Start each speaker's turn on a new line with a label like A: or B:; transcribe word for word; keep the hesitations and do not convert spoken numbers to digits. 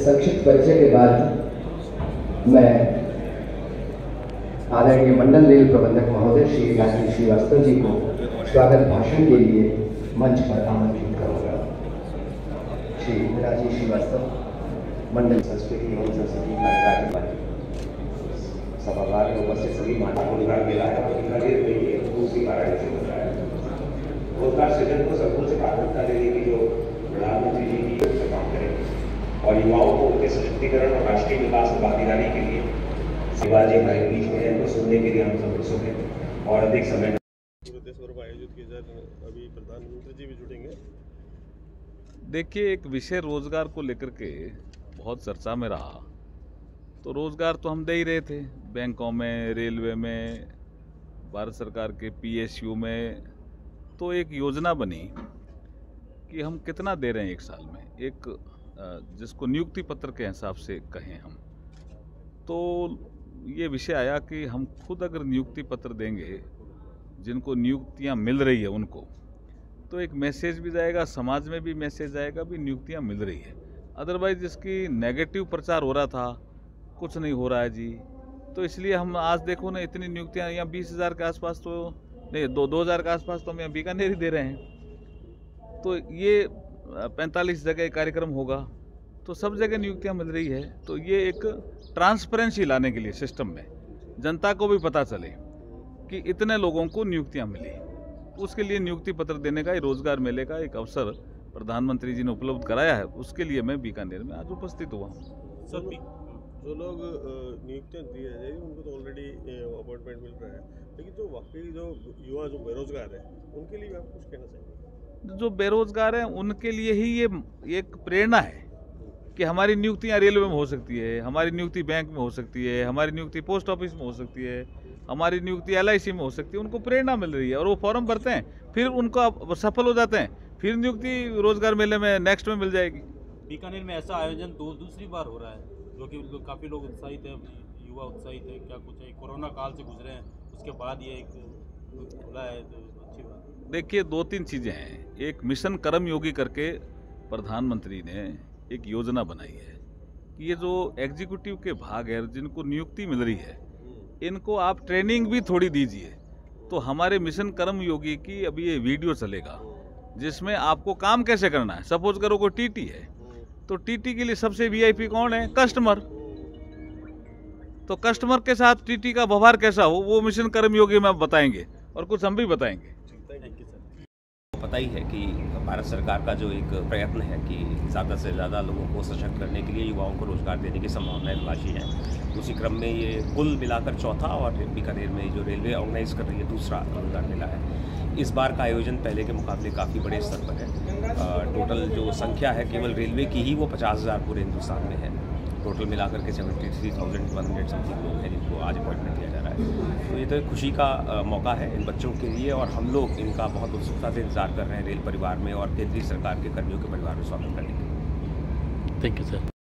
A: संक्षिप्त परिचय के बाद मैं आदरणीय मंडल रेल प्रबंधक महोदय श्री राजीव श्रीवास्तव जी को स्वागत भाषण के लिए मंच पर आमंत्रित करूंगा। श्री राजीव श्रीवास्तव, मंडल संस्कृति एवं संस्कृति कार्यकारी सभागार में उपस्थित सभी माता रोजगार मिला है। दूसरी कार्य से होता है रोजगार सृजन को सर्वोच्च प्राथमिकता देने की जो प्रधानमंत्री जी की काम करें और युवाओं को उनके सशक्तिकरण और राष्ट्रीय विकास में भागीदारी के लिए शिवाजी हमारे बीच में है, तो सुनने के लिए हम सब उत्सुक हैं और अधिक समय
B: आयोजित किए जा रहे हैं। अभी प्रधानमंत्री जी भी जुड़ेंगे।
C: देखिए, एक विषय रोजगार को लेकर के बहुत चर्चा में रहा। तो रोजगार तो हम दे ही रहे थे, बैंकों में, रेलवे में, भारत सरकार के पीएसयू में। तो एक योजना बनी कि हम कितना दे रहे हैं एक साल में, एक जिसको नियुक्ति पत्र के हिसाब से कहें हम। तो ये विषय आया कि हम खुद अगर नियुक्ति पत्र देंगे, जिनको नियुक्तियां मिल रही है उनको, तो एक मैसेज भी जाएगा, समाज में भी मैसेज आएगा भी नियुक्तियां मिल रही है। अदरवाइज जिसकी नेगेटिव प्रचार हो रहा था, कुछ नहीं हो रहा है जी, तो इसलिए हम आज देखो ना, इतनी नियुक्तियां यहाँ बीस हज़ार के आसपास तो नहीं, दो दो हज़ार के आसपास तो हम यहाँ बीकानेर ही दे रहे हैं। तो ये पैंतालीस जगह कार्यक्रम होगा, तो सब जगह नियुक्तियां मिल रही है। तो ये एक ट्रांसपेरेंसी लाने के लिए सिस्टम में जनता को भी पता चले कि इतने लोगों को नियुक्तियां मिली, उसके लिए नियुक्ति पत्र देने का, रोजगार मेले का एक अवसर प्रधानमंत्री जी ने उपलब्ध कराया है। उसके लिए मैं बीकानेर में आज उपस्थित हुआ हूँ।
B: सर, जो लोग नियुक्तियां दी है उनको तो ऑलरेडी अपॉइंटमेंट मिल रहा है, लेकिन जो वाकई जो युवा जो बेरोजगार है उनके लिए आप कुछ कहना चाहेंगे?
C: जो बेरोजगार हैं उनके लिए ही ये एक प्रेरणा है कि हमारी नियुक्तियां रेलवे में हो सकती है, हमारी नियुक्ति बैंक में हो सकती है, हमारी नियुक्ति पोस्ट ऑफिस में हो सकती है, हमारी नियुक्ति एल आई सी में हो सकती है। उनको प्रेरणा मिल रही है और वो फॉर्म भरते हैं, फिर उनको सफल हो जाते हैं, फिर नियुक्ति रोजगार मेले में नेक्स्ट में मिल जाएगी।
D: बीकानेर में ऐसा आयोजन दो दूसरी बार हो रहा है, जो कि लो, काफ़ी लोग उत्साहित है, युवा उत्साहित है। क्या कुछ है, कोरोना काल से गुजरे हैं, उसके बाद ये एक खुला है, तो अच्छी बात।
C: देखिए, दो तीन चीज़ें हैं। एक मिशन कर्मयोगी करके प्रधानमंत्री ने एक योजना बनाई है कि ये जो एग्जीक्यूटिव के भाग है, जिनको नियुक्ति मिल रही है, इनको आप ट्रेनिंग भी थोड़ी दीजिए। तो हमारे मिशन कर्मयोगी की अभी ये वीडियो चलेगा, जिसमें आपको काम कैसे करना है। सपोज करो कोई टीटी है, तो टीटी के लिए सबसे वीआईपी कौन है? कस्टमर। तो कस्टमर के साथ टीटी का व्यवहार कैसा हो, वो मिशन कर्मयोगी में बताएंगे और कुछ हम भी बताएंगे।
E: पता ही है कि भारत सरकार का जो एक प्रयत्न है कि ज़्यादा से ज़्यादा लोगों को सशक्त करने के लिए युवाओं को रोजगार देने की संभावनाएं तलाशी हैं। उसी क्रम में ये कुल मिलाकर चौथा और बीकानेर में जो रेलवे ऑर्गेनाइज कर रही है दूसरा रोजगार मेला है। इस बार का आयोजन पहले के मुकाबले काफ़ी बड़े स्तर पर है। टोटल जो संख्या है केवल रेलवे की ही वो पचास हज़ार पूरे हिंदुस्तान में है। टोटल मिलाकर के seventy three thousand one hundred something लोग हैं जिनको आज अपॉइंटमेंट दिया जा रहा है। तो ये तो खुशी का आ, मौका है इन बच्चों के लिए और हम लोग इनका बहुत उत्सुकता से इंतजार कर रहे हैं रेल परिवार में और केंद्रीय सरकार के कर्मियों के परिवार में स्वागत करने के लिए।
F: Thank you sir.